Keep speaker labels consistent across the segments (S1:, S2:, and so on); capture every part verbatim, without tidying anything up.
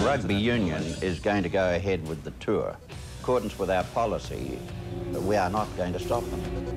S1: Rugby union is going to go ahead with the tour. In accordance with our policy, we are not going to stop them.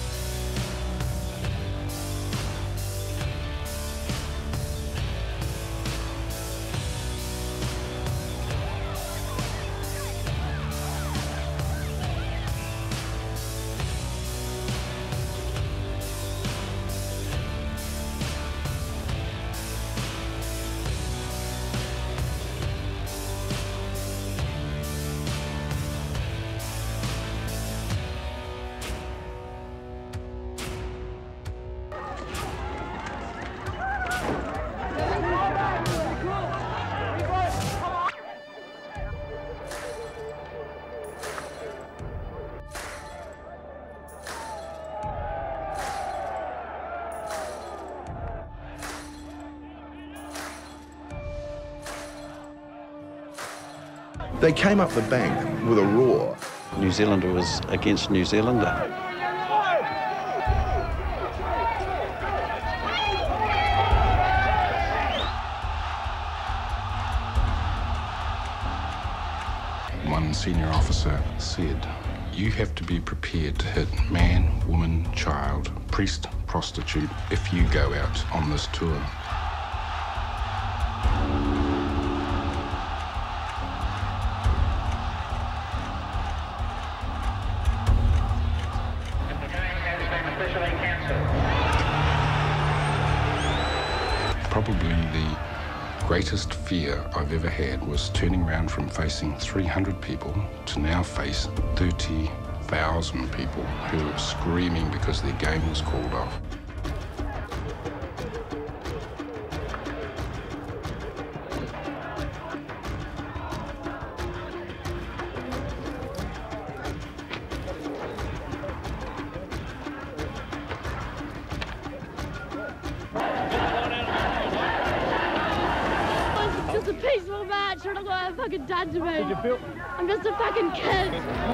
S2: They came up the bank with a roar.
S3: New Zealander was against New Zealander.
S4: One senior officer said, "You have to be prepared to hit man, woman, child, priest, prostitute if you go out on this tour." Probably the greatest fear I've ever had was turning around from facing three hundred people to now face thirty thousand people who were screaming because their game was called off.
S5: Just a peaceful match. I don't know what I've fucking done to me. Did you feel? I'm just a fucking kid.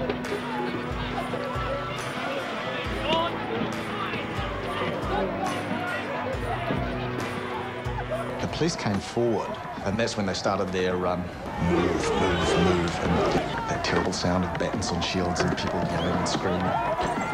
S6: The police came forward, and that's when they started their um, move, move, move, and that terrible sound of battens on shields and people yelling and screaming.